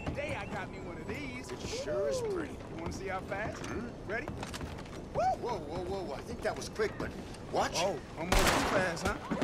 Today I got me one of these. It sure is pretty. You want to see how fast? Ready? Whoa, whoa, whoa, whoa. I think that was quick, but watch. Oh, almost too fast, huh?